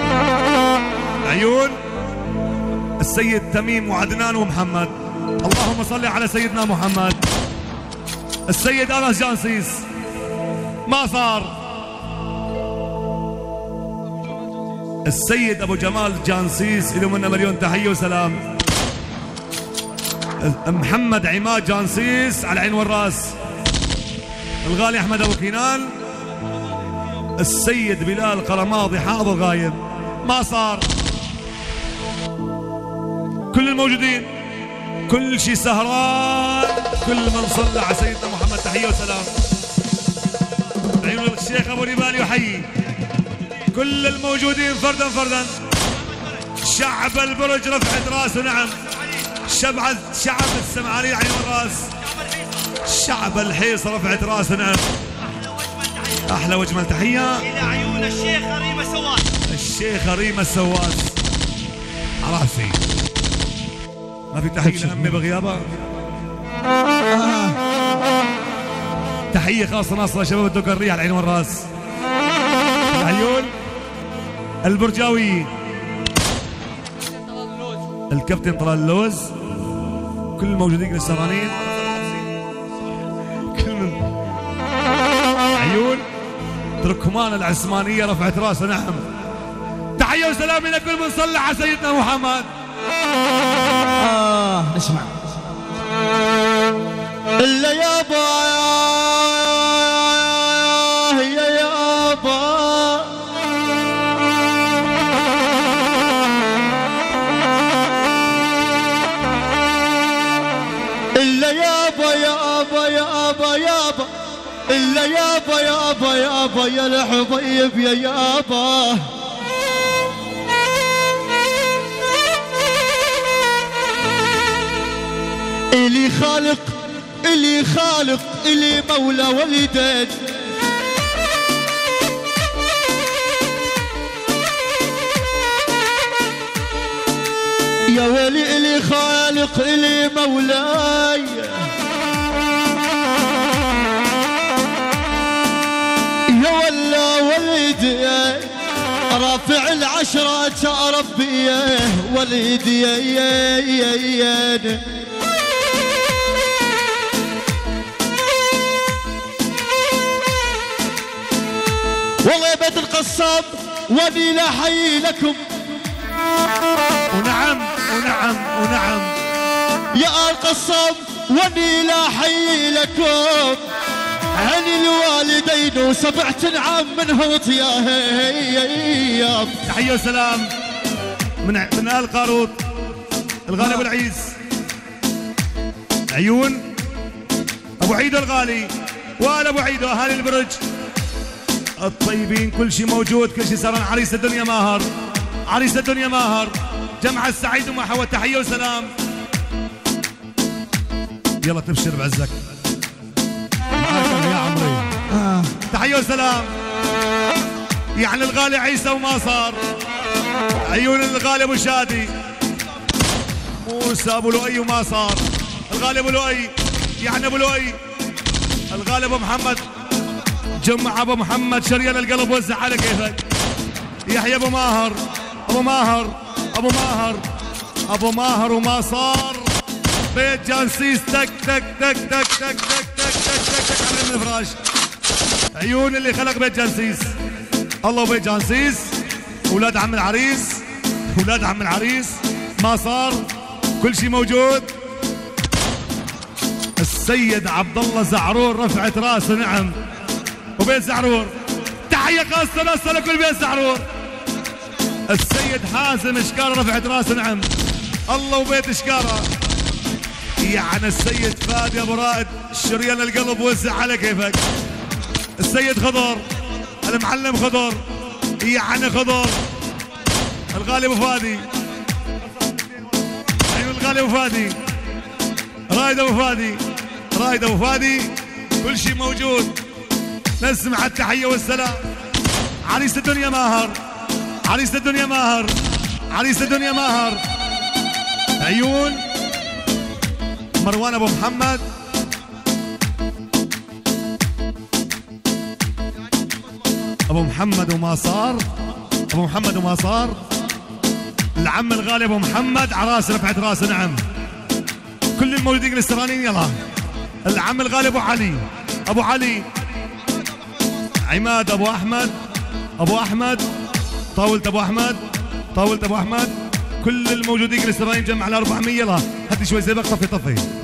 [SPEAKER 1] عيون السيد تميم وعدنان ومحمد، اللهم صل على سيدنا محمد. السيد انس جانسيس ما صار. السيد ابو جمال جانسيس اللي منه مليون تحيه وسلام. محمد عماد جانسيس على العين والراس. الغالي احمد ابو كينان. السيد بلال قرماضي حاضر غايب ما صار. كل الموجودين كل شي سهران، كل من صلى على سيدنا محمد تحيه وسلام. عيون الشيخ ابو ريبالي يحيي كل الموجودين فردا فردا. شعب البرج رفعت راسه نعم. شعب السمعاني عين الراس. شعب الحيص رفعت راسه نعم. احلى واجمل تحيه
[SPEAKER 3] الى عيون الشيخه ريما سواس.
[SPEAKER 1] الشيخه ريما سواس عراسي. ما في تحيه لامي بغيابها. تحيه خاصه ناصره شباب الدقريه على العين والراس. العيون البرجاوي، الكابتن طلال اللوز، كل الموجودين السهرانين، كل من عيون تركمان العثمانيه رفعت راسه نعم. تحيه وسلام الى كل من صلى على سيدنا محمد.
[SPEAKER 2] نسمع الا يابا يا يابا الا يابا يابا يابا يابا الا يابا يابا يابا يا الحبيب يا يابا. إلي خالق إلي خالق إلي مولى والدين. يا ولي إلي خالق إلي مولاي. يا ولا ولدي رافع العشرة يا ربي ولدي والله يا بيت القصاب واني لا حي لكم.
[SPEAKER 1] ونعم ونعم ونعم
[SPEAKER 2] يا القصاب واني لا حي لكم. عن الوالدين وسبعة عام منهم طياب.
[SPEAKER 1] تحيه وسلام من ال قاروط. الغالي ابو العيس. عيون ابو عيدو الغالي وال ابو عيدو اهالي البرج الطيبين، كل شيء موجود، كل شيء صار. عريس الدنيا ماهر، عريس الدنيا ماهر، جمع السعيد وما حوى. تحيه وسلام. يلا تبشر بعزك معاك يا عمري. تحيه وسلام. يعني الغالي عيسى وما صار. عيون الغالي ابو شادي. موسى ابو لؤي وما صار. الغالي ابو لؤي يعني ابو لؤي. الغالي ابو محمد جمع ابو محمد شريان القلب وزع على كيفك. يحيى ابو ماهر ابو ماهر ابو ماهر ابو ماهر وما صار. بيت جانسيس تك تك تك تك تك تك تك تك تك على من الفراش. عيون اللي خلق بيت جانسيس. الله وبيت جانسيس. اولاد عم العريس، اولاد عم العريس ما صار. كل شيء موجود. السيد عبد الله زعرور رفعت راسه نعم، وبيت زعرور تحية خاصة لكل بيت زعرور. السيد حازم شكارة رفعت راسه نعم، الله وبيت شكارة. يعني السيد فادي ابو رائد شريان القلب وزع على كيفك. السيد خضر المعلم خضر، يعني خضر الغالي ابو فادي، ايوه الغالي ابو فادي، رايد ابو فادي، رايد ابو فادي، كل شيء موجود. نسمع التحيه والسلام. عريس الدنيا ماهر، عريس الدنيا ماهر، عريس الدنيا ماهر. عيون مروان ابو محمد، ابو محمد وما صار، ابو محمد وما صار. العم الغالي ابو محمد عراس رفعت راسه نعم. كل الموجودين الاسرانيين يلا. العم الغالي ابو علي، ابو علي، عماد ابو احمد، ابو احمد، طاولت ابو احمد، طاولت ابو احمد. كل الموجودين الاسرائيليين جمع على 400 يلا. هدي شوي زي طفي طفي.